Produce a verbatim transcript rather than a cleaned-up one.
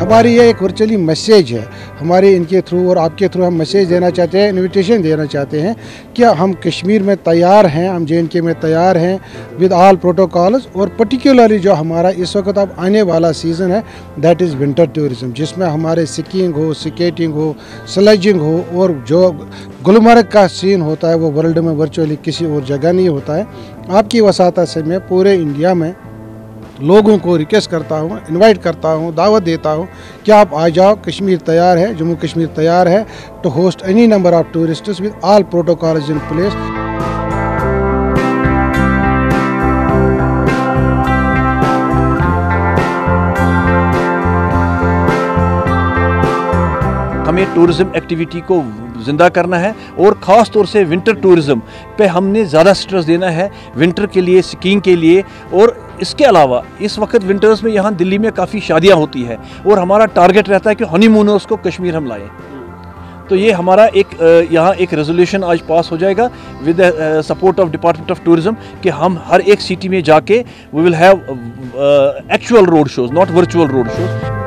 हमारी ये एक वर्चुअली मैसेज है हमारे इनके थ्रू और आपके थ्रू हम मैसेज देना चाहते हैं, इनविटेशन देना चाहते हैं कि हम कश्मीर में तैयार हैं, हम जे एंड के में तैयार हैं विद ऑल प्रोटोकॉल्स। और पर्टिकुलरली जो हमारा इस वक्त अब आने वाला सीज़न है दैट इज़ विंटर टूरिज़म, जिसमें हमारे स्कीइंग हो, स्केटिंग हो, स्लेजिंग हो और जो गुलमर्ग का सीन होता है वो वर्ल्ड में वर्चुअली किसी और जगह नहीं होता है। आपकी वसाता से मैं पूरे इंडिया में लोगों को रिक्वेस्ट करता हूँ, इनवाइट करता हूँ, दावत देता हूँ कि आप आ जाओ। कश्मीर तैयार है, जम्मू कश्मीर तैयार है to host any number of tourists with all protocols in place. हमें टूरिज़्म एक्टिविटी को ज़िंदा करना है और ख़ास तौर से विंटर टूरिज़्म पे हमने ज़्यादा स्ट्रेस देना है, विंटर के लिए, स्कीइंग के लिए। और इसके अलावा इस वक्त विंटर्स में यहाँ दिल्ली में काफ़ी शादियाँ होती है और हमारा टारगेट रहता है कि हनीमूनर्स को कश्मीर हम लाएं। तो ये हमारा एक यहाँ एक रेजोल्यूशन आज पास हो जाएगा with support of department of tourism कि हम हर एक सिटी में जाके we will have actual road shows, not virtual road shows.